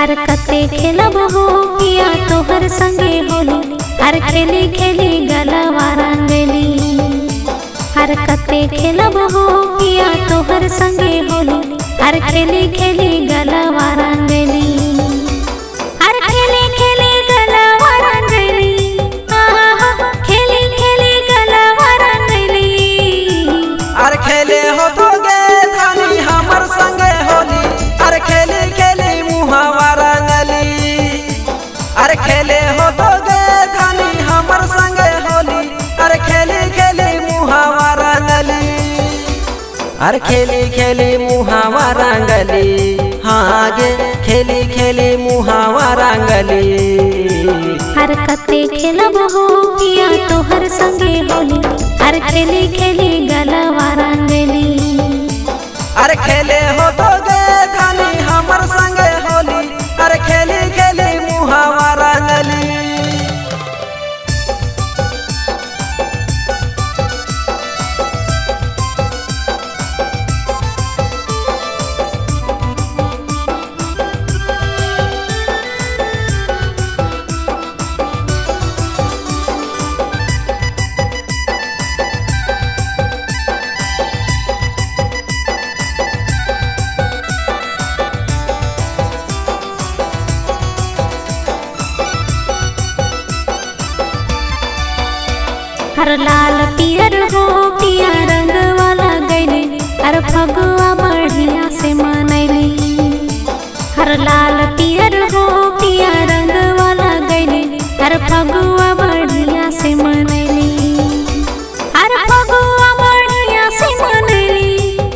हरकते खेलब हो पिया तोहर संगे होली, हर खेली खेली गलवा रंगली। हरकते खेलब हो पिया तोहर संगे होली, हर खेली खेली गलवा रंगली। हर खेली खेली गलवा रंगली, खेली खेली गलवा रंगली। हर खेले हो तो गे धानी हमर संगे होली, हर खेली खेली मुहावा रंगली। हर खेले हो तो गे धानी हमर संगे होली, हर खेली खेली मुहावा रंगली। हर खेली खेली मुहावा रंगली, हाँ गे खेली खेली मुहावा रंगली। हरकते खेलब हो पिया तोहर संगे होली, हर खेली खेली गलवा रंगली। हर खेले हो तो गे धानी हमर संगे होली, हर खेली खेली मुहावा रंगली। हर लाल पियर हो पिया रंग वाला गैली, हर फगुआ बढ़िया से मनैली। हर लाल पियर हो पिया रंग वाला गैली, हर फगुआ बढ़िया से मनैली। हर फगुआ बढ़िया से मनैली,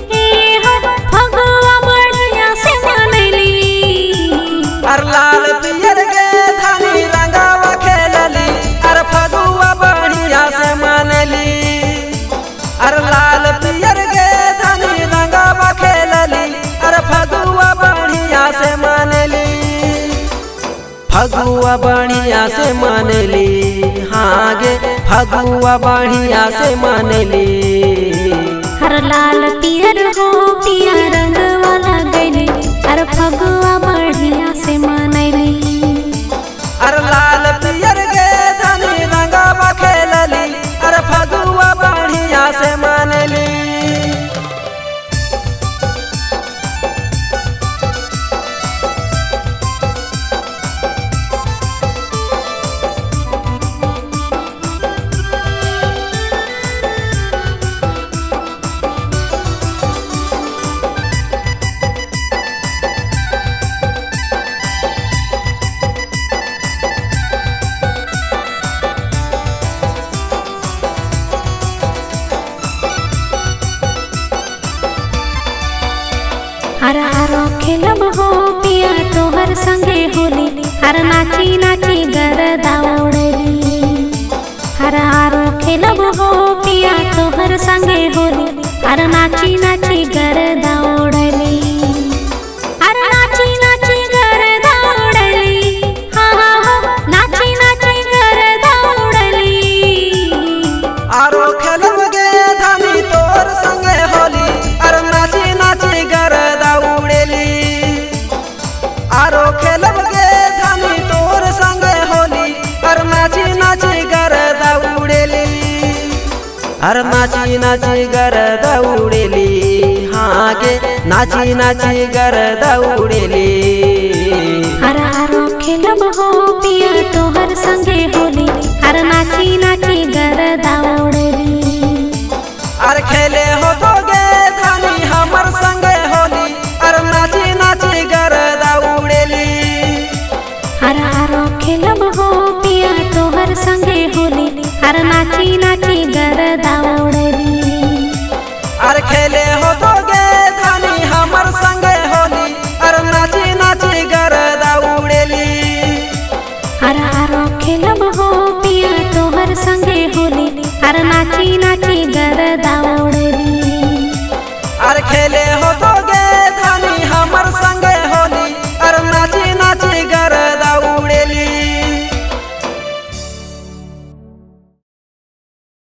फगुआ बढ़िया से मनैली। हर लाल पियर गे धानी रंगावा खेलली, हर फगुआ बढ़िया से मनली। हर लाल पियर गे धानी रंगावा खेलली, हर फगुआ बढ़िया से मनली। फगुआ बढ़िया से मनली, हाँ गे फगुआ बढ़िया से मनली। हर लाल पियर हो पिया रंग वाला गैली, हर फगुआ बढ़िया से मनैली। हर लाल पियर गे धानी रंगावा खेलली, हर फगुआ बढ़िया से मनली। हर आरो खेलब हो पिया तोहर संगे होली, हर नाची नाची गरदा उड़ली। हर आरो खेलब हो पिया तोहर संगे होली, हर नाची नाची गरदा उड़ली। हर नाची नाची गरदा उड़ली, नाची नाची गरदा उड़ली। आरो खेलब गे धानी तोर संगे होली, हर नाची नाची गरदा उड़ेली। आरो खेलब गे धानी तोर संगे होली, हर नाची नाची गरदा उड़ेली। हर नाची नाची गरदा उड़ेली, हाँ गे नाची नाची गरदा उड़ेली। हर आरो खेलब हो पिया तोहर संगे होली, हर नाची नाची गरदा उड़ली। हर खेले हो तो गे धानी हमर संगे होली, हर नाची नाची गरदा उड़ेली। हर आरो खेलब हो पिया तोहर संगे होली, हर नाची नाची गरदा उड़ली। हर खेले हो तो गे धानी हमर संगे होली, हर नाची नाची गरदा उड़ेली। हर आरो खेलब हो पिया तोहर संगे होली, हर नाची नाची गरदा